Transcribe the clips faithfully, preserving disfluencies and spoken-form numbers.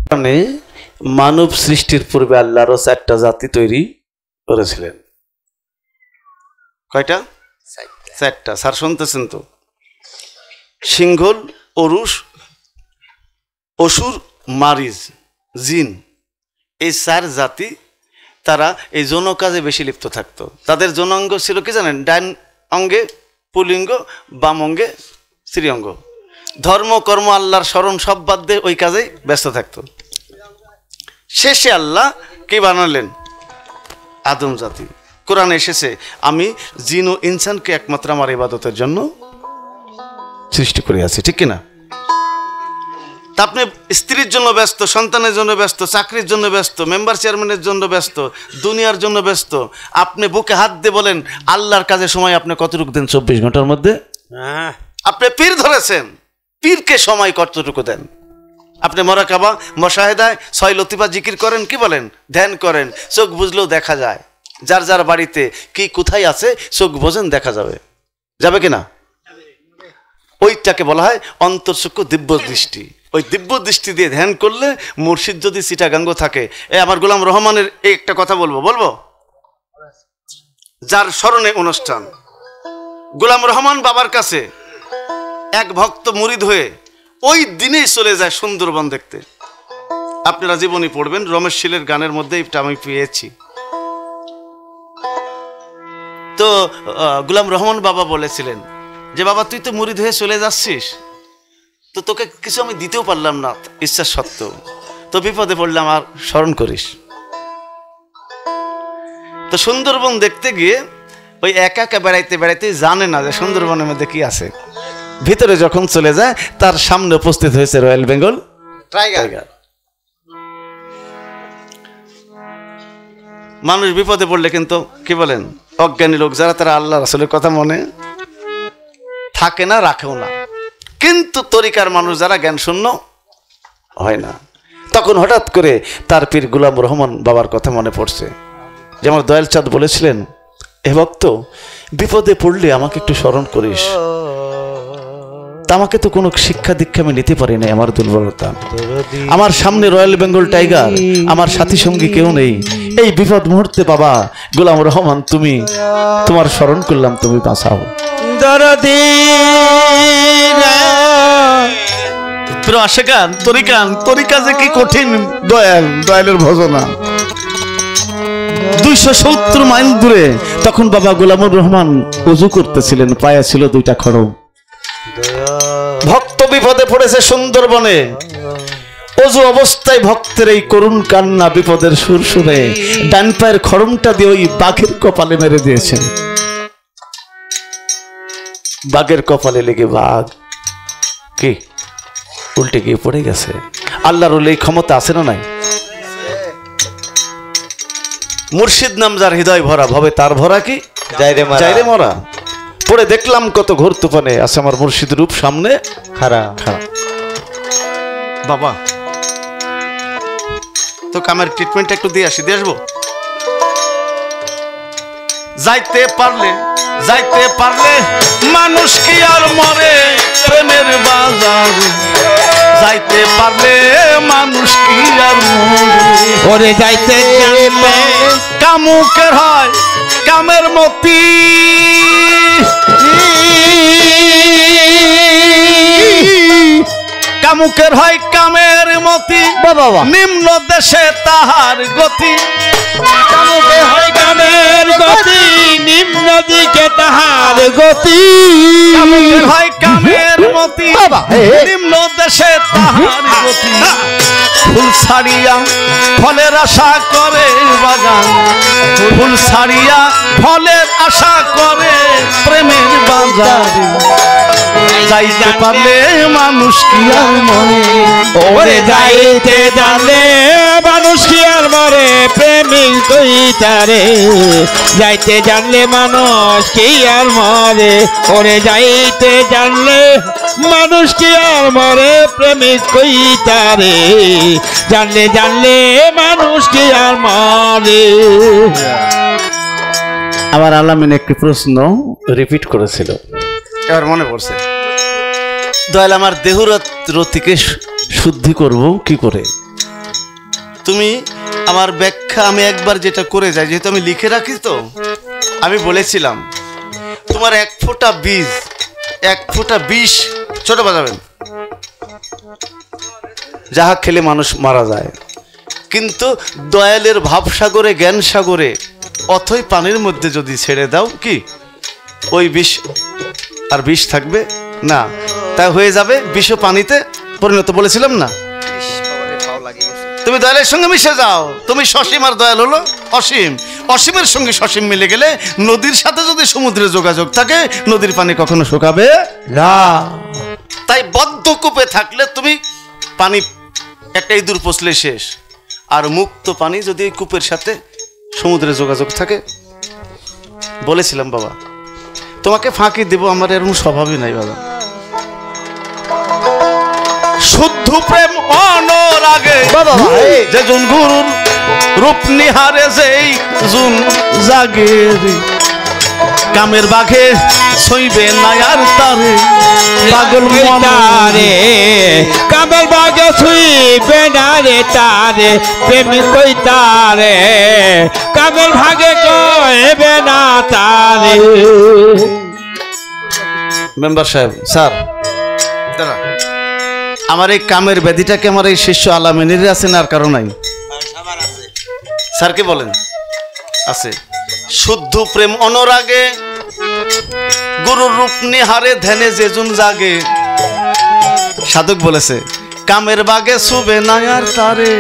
মানে মানব সৃষ্টির পূর্বে আল্লাহর চারটা জাতি তৈরি করেছিলেন। কয়টা? চারটা। স্যার শুনতেছেন তো? সিংহল, অরুষ, অসুর, মারিজ, জিন, এই চার জাতি তারা এই যৌন কাজে বেশি লিপ্ত থাকতো। তাদের যৌনাঙ্গ ছিল কি জানেন? ডাইন অঙ্গে পুলিঙ্গ, বাম অঙ্গে স্ত্রীঅঙ্গ। ধর্ম কর্ম আল্লাহর স্মরণ সব বাদ দিয়ে ওই কাজেই ব্যস্ত থাকতো। শেষে আল্লাহ কি বানালেন? আদম জাতি। কোরআনে এসেছে আমি জিন ও ইনসানকে একমাত্র আমার ইবাদতের জন্য সৃষ্টি করে আছি, ঠিক কিনা? তা আপনি স্ত্রীর জন্য ব্যস্ত, সন্তানের জন্য ব্যস্ত, চাকরির জন্য ব্যস্ত, মেম্বার চেয়ারম্যানের জন্য ব্যস্ত, দুনিয়ার জন্য ব্যস্ত। আপনি বুকে হাত দিয়ে বলেন আল্লাহর কাজে সময় আপনি কতটুকু দেন চব্বিশ ঘন্টার মধ্যে? আপনি পীর ধরেছেন, পীরকে সময় কতটুকু দেন? আপনি মোরাকাবা, মুশাহাদায়, ছয় লতিফা জিকির করেন, কি বলেন? ধ্যান করেন। চোখ বুঝলেও দেখা যায়। যার যার বাড়িতে কি কোথায় আছে চোখ বোঝেন, দেখা যাবে, যাবে কিনা? ওইটাকে বলা হয় অন্তর্চক্ষু দিব্য দৃষ্টি। ওই দিব্য দৃষ্টি দিয়ে ধ্যান করলে মুর্শিদ যদি চিটাগাঙ্গ থাকে, এ আমার গোলাম রহমানের এই একটা কথা বলবো বলবো যার স্মরণে অনুষ্ঠান। গোলাম রহমান বাবার কাছে এক ভক্ত মুরিদ হয়ে ওই দিনেই চলে যায় সুন্দরবন দেখতে। আপনারা জীবনী পড়বেন, রমেশ শীলের গানের মধ্যে এটা আমি পেয়েছি। তো গোলাম রহমান বাবা বলেছিলেন যে বাবা তুই তো মুরিদ হয়ে চলে যাচ্ছিস, তো তোকে কিছু আমি দিতেও পারলাম না ইচ্ছা সত্ত্বেও, তো বিপদে পড়লাম, আর স্মরণ করিস। তো সুন্দরবন দেখতে গিয়ে ওই একা একা বেড়াইতে বেড়াইতে জানে না যে সুন্দরবনের মধ্যে কি আছে। ভিতরে যখন চলে যায় তার সামনে উপস্থিত হয়েছে রয়্যাল বেঙ্গল টাইগার। মানুষ বিপদে পড়লে কিন্তু কি বলেন, অজ্ঞানী লোক যারা তারা আল্লাহ রাসূলের কথা মনে থাকে না, রাখেও না। কিন্তু তরিকার মানুষ যারা জ্ঞান শূন্য হয় না, তখন হঠাৎ করে তার পীর গোলাম রহমান বাবার কথা মনে পড়ছে। যেমন দয়াল চাঁদ বলেছিলেন, এ ভক্ত বিপদে পড়লে আমাকে একটু স্মরণ করিস। তা আমাকে তো কোনো শিক্ষা দীক্ষা আমি নিতে পারি না, আমার দুর্বলতা। আমার সামনে রয়্যাল বেঙ্গল টাইগার, আমার সাথী সঙ্গী কেউ নেই। এই বিপদ মুহূর্তে বাবা গোলাম রহমান তুমি, তোমার স্মরণ করলাম, তুমি বাঁচাও। আশেকান তরিকান তরিকা যে কি কঠিন, দয়াল দয়ালের ভজনা। দুইশো সত্তর মাইল দূরে তখন বাবা গোলামুর রহমান উজু করতেছিলেন, পায়ে ছিল দুইটা খড়ম। ভক্ত বিপদে পড়েছে সুন্দরবনে। অজু অবস্থায় ভক্তের এই করুণ কান্না, বিপদের সুর শুনে ডান পায়ের খড়মটা দিয়ে ওই বাঘের কপালে মেরে দিয়েছেন। বাঘের কপালে লেগে বাঘ কি উল্টে গিয়ে পড়ে গেছে। আল্লাহর এই ক্ষমতা আছে না নাই? মুর্শিদ নাম যার হৃদয় ভরা, ভবে তার ভরা কি যাইরে মরা। পরে দেখলাম কত ঘোর তুফানে আছে আমার মুর্শিদ রূপ সামনে খাড়া খাড়া। বাবা তো কামের ট্রিটমেন্ট একটু দিয়ে আসি, দিয়ে আসবো। যাইতে পারলে যাইতে পারলে মানুষ কি আর মরে প্রেমের বাজার, যাইতে পারলে মানুষ কি আর মরে, যাইতে জানলে কামুকের হয় কামের মতি, কামুকের হয় কামের মতি, নিম্ন দেশে তাহার গতি। কামুকের হয় কামের গতি, নিম্ন দিকে তাহার গতি। কামুকের হয় কামের মতি, নিম্ন দেশে তাহার গতি। ফুল ছাড়িয়া ফলের আশা করে বাগান, ফুল ছাড়িয়া ফলের আশা করে প্রেমের বাজার। যাইতে পারলে মানুষ কি আর মরে, ওরে যাইতে জানলে মানুষ কি আর মরে প্রেমিক কইতারে। যাইতে জানলে মানুষ কি আর মরে, ওরে যাইতে জানলে মানুষ কি আর মরে প্রেমিক কইতারে। জানলে জানলে মানুষ কি আর মরে। আমার আলামিন একটি প্রশ্ন রিপিট করেছিল, এবার মনে পড়ছে। দয়াল আমার দেহরতিকে শুদ্ধি করব কি করে? তুমি আমার ব্যাখ্যা আমি একবার যেটা করে যাই, যেহেতু আমি লিখে রাখি, তো আমি বলেছিলাম তোমার এক ফোঁটা বীজ, এক ফোঁটা বিষ ছোট বাজাবেন, যাহা খেলে মানুষ মারা যায়, কিন্তু দয়ালের ভাবসাগরে জ্ঞান সাগরে অথই পানির মধ্যে যদি ছেড়ে দাও, কি ওই বিষ আর বিষ থাকবে না, তাই হয়ে যাবে বিষ পানিতে পরিণত, বলেছিলাম না? তুমি দয়ালের সঙ্গে মিশে যাও, তুমি সসীম আর দয়াল হলো অসীম, অসীমের সঙ্গে সসীম মিলে গেলে নদীর সাথে যদি সমুদ্রের যোগাযোগ থাকে, নদীর পানি কখনো শুকাবে না। তাই বদ্ধ কূপে থাকলে তুমি পানি একটা ইঁদুর পচলে শেষ, আর মুক্ত পানি যদি এই কূপের সাথে সমুদ্রের যোগাযোগ থাকে, বলেছিলাম বাবা তোমাকে ফাঁকি দেব, আমার এরকম স্বভাবই নাই বাবা। শুদ্ধ প্রেম অনুরাগে যে জন গুরুর রূপ নিহারে, যেই জুন জাগে কামের বাঘে সইবে না আর তারে, পাগল মনারে কামের বাঘে সইবে না রে তারে, প্রেমিক কই তারে কামের ভাগে কইবে না তারে। মেম্বার সাহেব, স্যার দাঁড়া, আমার এই কামের ব্যাধিটাকে আমার এই শিষ্য আলামিনীর আছে না আর কারো নাই? স্যারকে বলেন আছে। শুদ্ধ প্রেম অনুরাগে গুরুর রূপ নিহারে ধ্যানে যেজন জাগে, সাধক বলেছে কামের বাগে শুবে না আর তারে,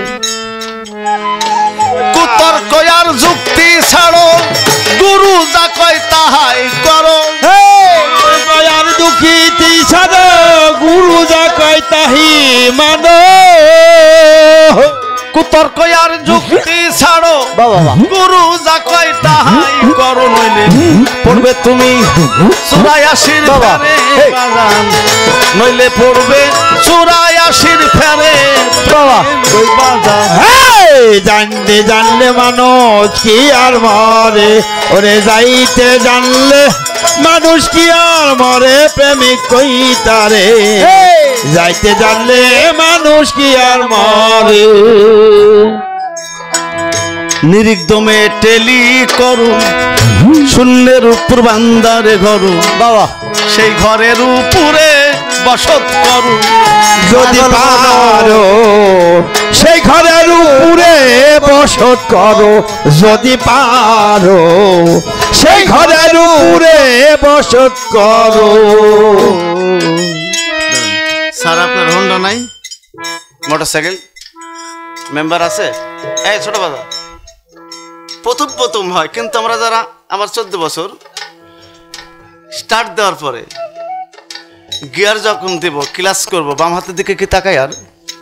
কুতর্ক আর যুক্তি ছাড়ো, গুরু যা কয় তাহাই করো, আর দুঃখিতি ছাড়ো, গুরু যা কয় তাহি মানো। কুতর্ক আর যুক্তি ছাড়ো, গুরু যা কয় তাহাই করো, নইলে পড়বে তুমি চুরাশির ফেরে বাগান, নইলে পড়বে চুরাশির ফেরে বাগান। জানতে জানলে মানুষ কি আর মরে, ওরে যাইতে জানলে মানুষ কি আর মরে, প্রেমিক কই তারে যাইতে জানলে মানুষ কি আর মরে। নিরিকদমে টেলি করু শূন্যের উপর বান্দারে ঘর, বাবা সেই ঘরের উপরে বসত করু, যদি পারো সেই ঘরের উপরে বসত করো, যদি পারো সেই ঘরের উপরে বসত করো। স্যার আপনার হোন্ডা নাই, মোটরসাইকেল মেম্বার আছে? এই ছোট বাবা, প্রথম প্রথম হয়, কিন্তু আমরা যারা আমার চোদ্দ বছর স্টার্ট দেওয়ার পরে গিয়ার যখন দেব, ক্লাস করব, বাম হাতের দিকে কি তাকাই? আর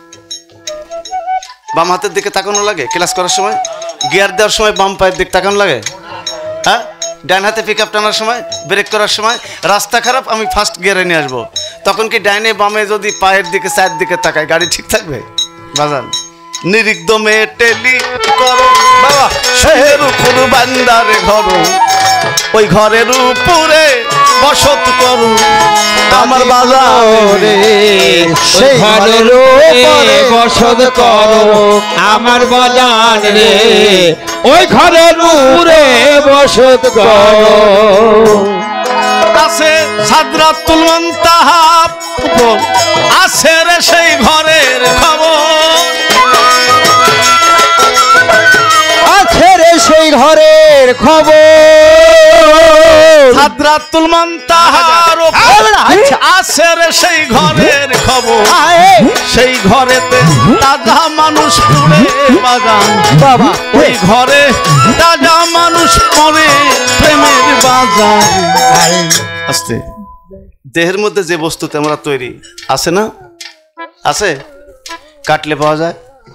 বাম হাতের দিকে তাকানো লাগে ক্লাস করার সময়, গিয়ার দেওয়ার সময় বাম পায়ের দিকে তাকানো লাগে, হ্যাঁ? ডাইন হাতে পিক আপ টানার সময়, ব্রেক করার সময়, রাস্তা খারাপ আমি ফার্স্ট গিয়ারে নিয়ে আসবো, তখন কি ডাইনে বামে যদি পায়ের দিকে চায়ের দিকে তাকায়, গাড়ি ঠিক থাকবে? বাজান নিরিকদমে টেলি করো, বাবা শের উপর বান্দারে ঘর, ওই ঘরের উপরে বসত করু, আমার বাজারে সেই ঘরের উপরে বসত করো, আমার বাজার রে ওই ঘরের উপরে বসত করো। আছে সাদরাতুল মুনতাহা উপর, আছে রে সেই ঘরের খবর, আছে রে সেই ঘরের খবর, সাদরাতুল মুনতাহার উপর আছে রে সেই ঘরের খবর, সেই ঘরেতে তাজা মানুষ পড়ে বাগান, বাবা ওই ঘরে তাজা মানুষ পড়ে প্রেমের বাজার। আস্তে দেহের মধ্যে যে বস্তুতে আমরা তৈরি আছে না, আছে কাটলে পাওয়া যায়,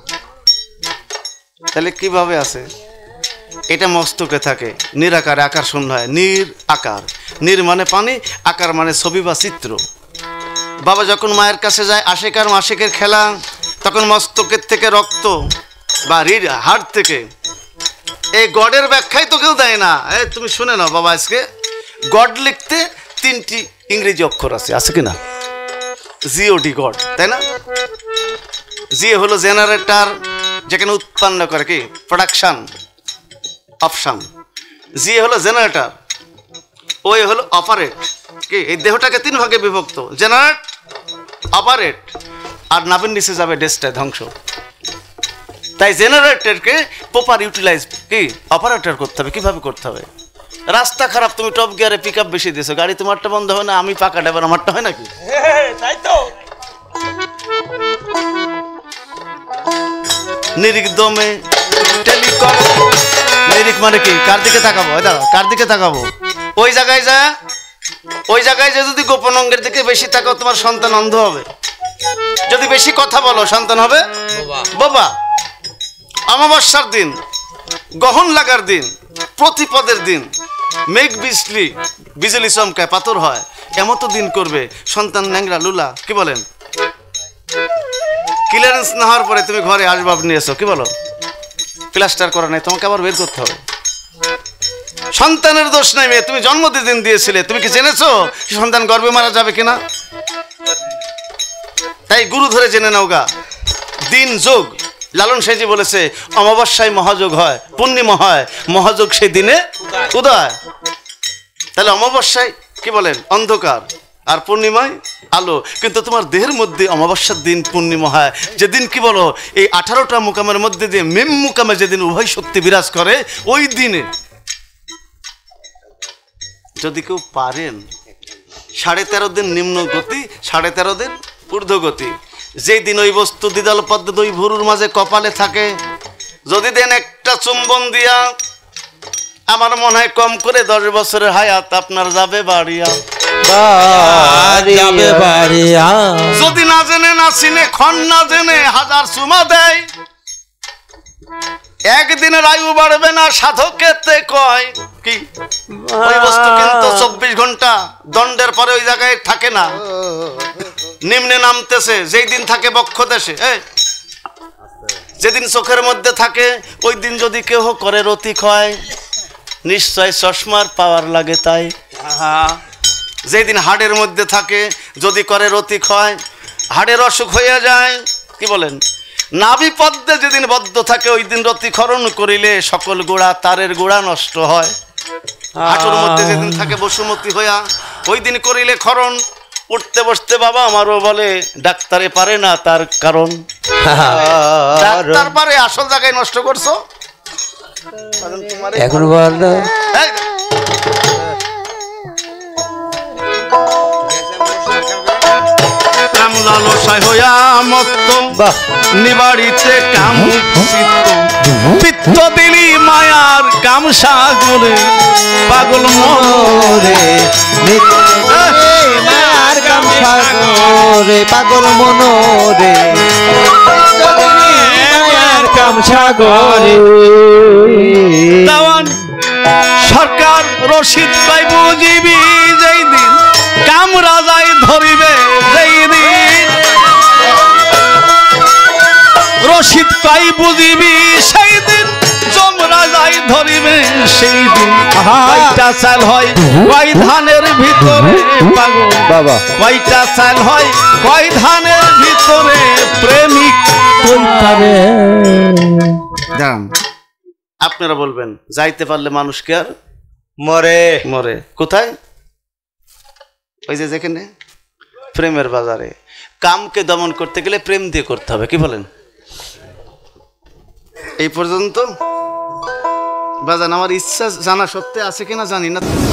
তাহলে কিভাবে আছে? এটা মস্তকে থাকে, নিরাকারে আকার শূন্য হয়, নির আকার, নির মানে পানি, আকার মানে ছবি বা চিত্র। বাবা যখন মায়ের কাছে যায়, আশেক আর মাসিকের খেলা, তখন মস্তকের থেকে রক্ত বা রিড হার্ট থেকে, এই গডের ব্যাখ্যাই তো কেউ দেয় না। এই তুমি শুনে নাও বাবা, আজকে গড লিখতে তিনটি ইংরেজি অক্ষর আছে, আছে কি না? জিওডি গড, তাই না? জি হলো জেনারেটর, যেখানে উৎপন্ন করে কি প্রোডাকশন অপশন, জি হলো জেনারেটর, ওই হলো অপারেট। কি এই দেহটাকে তিন ভাগে বিভক্ত, জেনারেট, অপারেট, আর নাভির নিচে যাবে ডেস্টায় ধ্বংস। তাই জেনারেটরকে প্রপার ইউটিলাইজ কি অপারেটর করতে হবে। কিভাবে করতে হবে? রাস্তা খারাপ, তুমি টপ গিয়ারে পিক আপ বেশি দিয়েছো, গাড়ি তোমারটা বন্ধ হয় না, আমি পাকা ড্রাইভার আমারটা হয় নাকি? তাই তো। নিরিক দমে টেলিকম, নিরিক মানে কি কার দিকে তাকাবো, দাদা কার দিকে তাকাবো? ওই জায়গায় যা, ওই জায়গায় যে যদি গোপন অঙ্গের দিকে বেশি তাকাও তোমার সন্তান অন্ধ হবে। যদি বেশি কথা বলো সন্তান হবে বাবা। অমাবস্যার দিন, গহন লাগার দিন, প্রতিপদের দিন, মেঘ বিজলি বিজলি চমকায় পাথর হয়, এমত দিন করবে সন্তান ন্যাংরা লুলা। কি বলেন? ক্লিয়ারেন্স না হওয়ার পরে তুমি ঘরে আসবাব নিয়েছো, কি বলো প্লাস্টার করা নাই, তোমাকে আবার বের করতে হবে। সন্তানের দোষ নাই মেয়ে, তুমি জন্মদিন দিয়েছিলে, তুমি কি জেনেছো সন্তান গর্ভে মারা যাবে কিনা? তাই গুরু ধরে জেনে নাও গা। দিন যোগ, লালন সাইজি বলেছে অমাবস্যায় মহাযোগ হয়, পূর্ণিমা হয়, মহাযোগ সেই দিনে উদয়। তাহলে অমাবস্যায় কি বলেন অন্ধকার, আর পূর্ণিমায় আলো। কিন্তু তোমার দেহের মধ্যে অমাবস্যার দিন পূর্ণিমা হয় যেদিন, কি বলো এই আঠারোটা মুকামের মধ্যে দিয়ে মেম মুকামে যেদিন উভয় শক্তি বিরাজ করে, ওই দিনে যদি কেউ পারেন সাড়ে তেরো দিন নিম্ন গতি, সাড়ে তেরো দিন ঊর্ধ্ব গতি, যেই দিন ওই বস্তু দ্বিদল পদ্ম দুই ভুরুর মাঝে কপালে থাকে, যদি দেন একটা চুম্বন দিয়া, আমার মনে হয় কম করে দশ বছরের হায়াত আপনার যাবে বাড়িয়া। যদি না জেনে না চিনে খন না জেনে হাজার চুমা দেয়, একদিনের আয়ু বাড়বে না সাধকেতে কয়। কি ওই বস্তু কিন্তু চব্বিশ ঘন্টা দণ্ডের পরে ওই জায়গায় থাকে না, নিম্নে নামতেছে। যেই দিন থাকে বক্ষ দেশে, যেদিন চোখের মধ্যে থাকে, ওই দিন যদি কেউ করে রতি ক্ষয়, নিশ্চয় চশমার পাওয়ার লাগে। তাই যেদিন হাড়ের মধ্যে থাকে, যদি করে রতি ক্ষয়, হাড়ের অসুখ হয়ে যায়। কি বলেন? নাভি পদ্মে যেদিন বদ্ধ থাকে, ওই দিন রতিক্ষরণ করিলে সকল গোড়া তারের গোড়া নষ্ট হয়। হাঁটুর মধ্যে যেদিন থাকে বসুমতী হইয়া, ওই দিন করিলে ক্ষরণ। উঠতে বসতে বাবা আমারও বলে ডাক্তারে পারে না, তার কারণ ডাক্তার পারে, আসল জায়গায় নষ্ট করছো এখন। লালসায় হইয়া মত্ত নিবাড়িতে কাম পিত্ত দিলি মায়ার কাম সাগরে, পাগল মরে মায়ার কাম সাগরে, পাগল মনোরে মায়ার কাম সাগরে। দেওয়ান সরকার রশিদ পাই বুঝিবি, যেই দিন কাম রাজাই ধরিবে, যেই দিন রশিদ পাই বুঝিবি, সেই দিন জমরা যাই ধরিবে, সেই দিন কয়টা চাল হয় কয় ধানের ভিতরে, পাগল বাবা কয়টা চাল হয় কয় ধানের ভিতরে, প্রেমিক দাম। আপনারা বলবেন যাইতে পারলে মানুষকে আর মরে মরে কোথায়? ওই যে যেখানে প্রেমের বাজারে। কামকে দমন করতে গেলে প্রেম দিয়ে করতে হবে। কি বলেন? এই পর্যন্ত বাজান আমার ইচ্ছা জানা সত্ত্বে আছে কিনা জানি না।